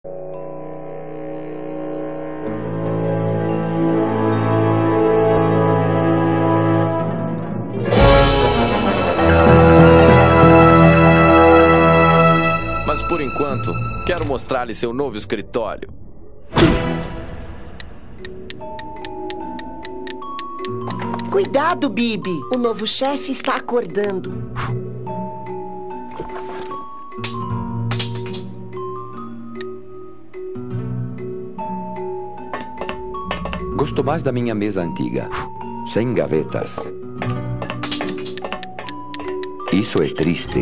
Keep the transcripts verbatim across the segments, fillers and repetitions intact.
Mas por enquanto, quero mostrar-lhe seu novo escritório. Cuidado, Bibi. O novo chefe está acordando. Gosto mais da minha mesa antiga, sem gavetas. Isso é triste.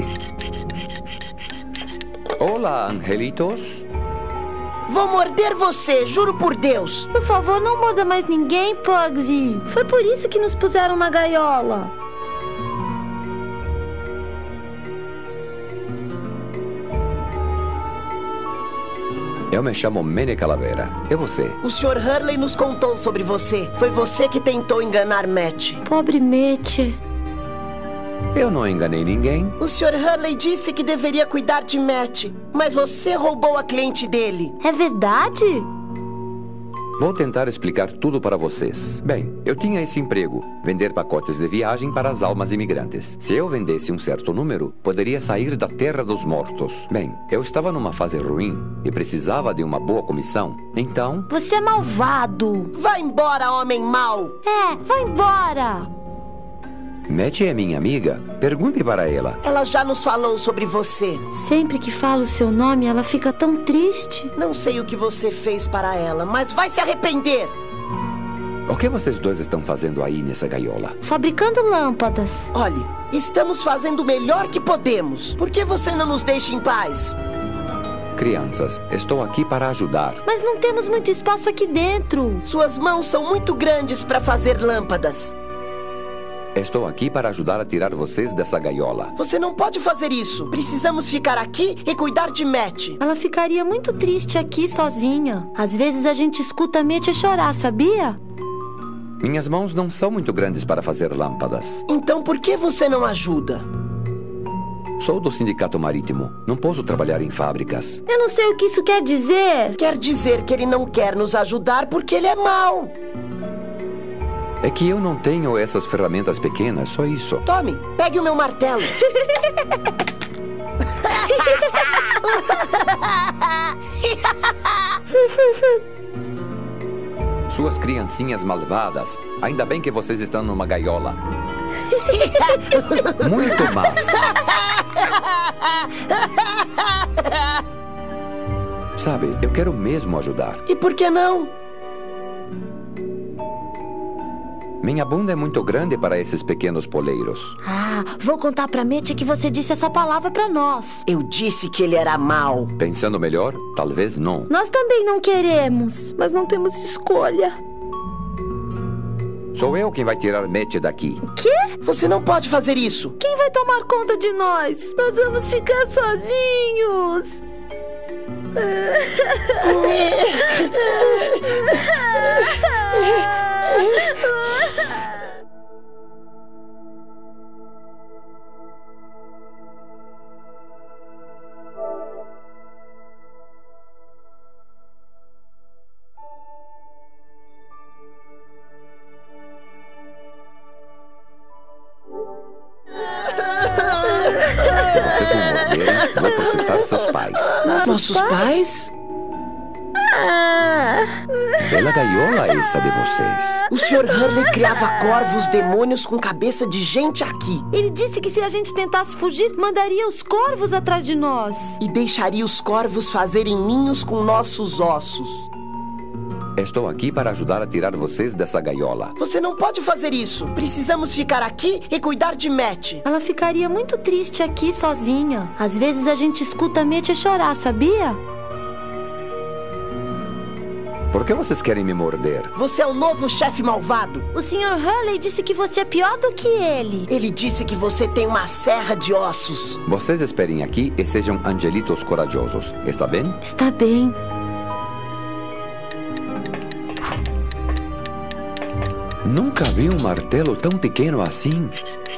Olá, angelitos. Vou morder você, juro por Deus. Por favor, não morda mais ninguém, Pugsy. Foi por isso que nos puseram na gaiola. Eu me chamo Mene Calavera. E você? O senhor Hurley nos contou sobre você. Foi você que tentou enganar Matt. Pobre Matt. Eu não enganei ninguém. O senhor Hurley disse que deveria cuidar de Matt, mas você roubou a cliente dele. É verdade? Vou tentar explicar tudo para vocês. Bem, eu tinha esse emprego, vender pacotes de viagem para as almas imigrantes. Se eu vendesse um certo número, poderia sair da terra dos mortos. Bem, eu estava numa fase ruim e precisava de uma boa comissão. Então... Você é malvado. Vá embora, homem mau. É, vá embora. Matt é minha amiga. Pergunte para ela. Ela já nos falou sobre você. Sempre que falo o seu nome, ela fica tão triste. Não sei o que você fez para ela, mas vai se arrepender. O que vocês dois estão fazendo aí nessa gaiola? Fabricando lâmpadas. Olhe, estamos fazendo o melhor que podemos. Por que você não nos deixa em paz? Crianças, estou aqui para ajudar. Mas não temos muito espaço aqui dentro. Suas mãos são muito grandes para fazer lâmpadas. Estou aqui para ajudar a tirar vocês dessa gaiola. Você não pode fazer isso. Precisamos ficar aqui e cuidar de Matt. Ela ficaria muito triste aqui sozinha. Às vezes a gente escuta a Matt chorar, sabia? Minhas mãos não são muito grandes para fazer lâmpadas. Então por que você não ajuda? Sou do sindicato marítimo. Não posso trabalhar em fábricas. Eu não sei o que isso quer dizer. Quer dizer que ele não quer nos ajudar porque ele é mau. É que eu não tenho essas ferramentas pequenas, só isso. Tome, pegue o meu martelo. Suas criancinhas malvadas. Ainda bem que vocês estão numa gaiola. Muito mais. Sabe, eu quero mesmo ajudar. E por que não? Minha bunda é muito grande para esses pequenos poleiros. Ah, vou contar pra Matt que você disse essa palavra pra nós. Eu disse que ele era mau. Pensando melhor, talvez não. Nós também não queremos, mas não temos escolha. Sou eu quem vai tirar Matt daqui. O quê? Você não pode fazer isso. Quem vai tomar conta de nós? Nós vamos ficar sozinhos. Se vocês não morderem, vou processar seus pais. Nossos pais? Ah. Bela gaiola essa de vocês. O senhor Hurley criava corvos demônios com cabeça de gente aqui. Ele disse que se a gente tentasse fugir, mandaria os corvos atrás de nós. E deixaria os corvos fazerem ninhos com nossos ossos. Estou aqui para ajudar a tirar vocês dessa gaiola. Você não pode fazer isso. Precisamos ficar aqui e cuidar de Matt. Ela ficaria muito triste aqui sozinha. Às vezes a gente escuta a Matt chorar, sabia? Por que vocês querem me morder? Você é o novo chefe malvado. O senhor Hurley disse que você é pior do que ele. Ele disse que você tem uma serra de ossos. Vocês esperem aqui e sejam angelitos corajosos. Está bem? Está bem. Nunca vi um martelo tão pequeno assim.